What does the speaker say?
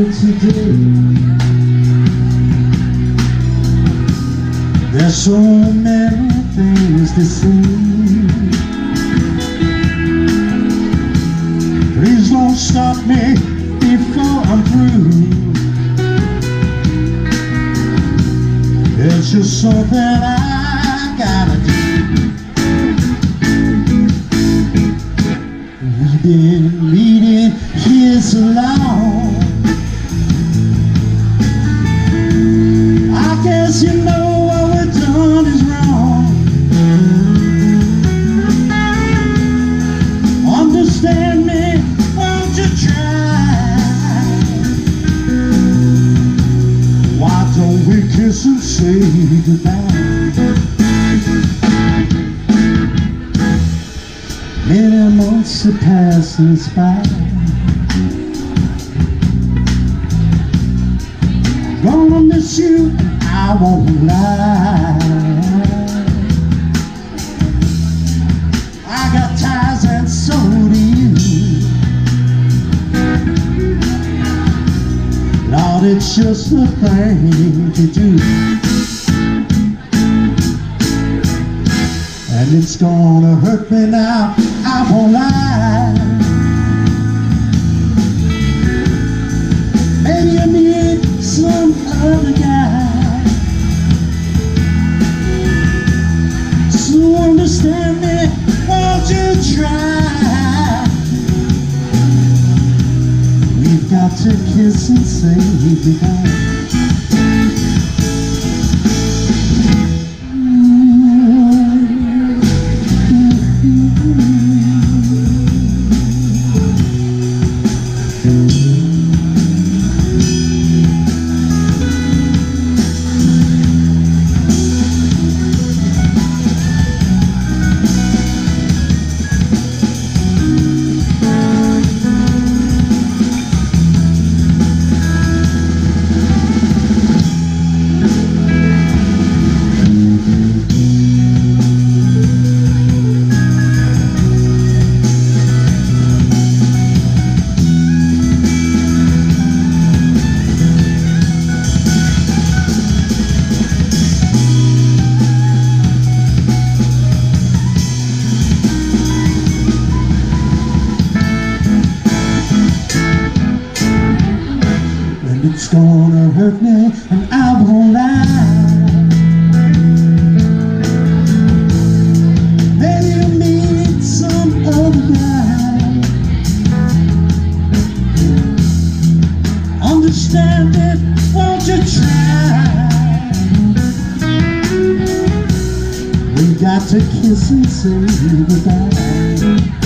today. There's so many things to say. Please don't stop me before I'm through. It's just something I gotta do. We've been meeting here so long. I guess you know what we've done is wrong. Understand me, won't you try? Why don't we kiss and say goodbye? Many months have passed us by. Gonna miss you, I won't lie. I got ties and so do you. Lord, it's just a thing to do. And it's gonna hurt me now, I won't lie. Maybe I meet some other guy. So understand me, won't you try? We've got to kiss and say goodbye. It's gonna hurt me, and I won't lie. Maybe you meet some other guy. Understand it, won't you try? We got to kiss and say goodbye.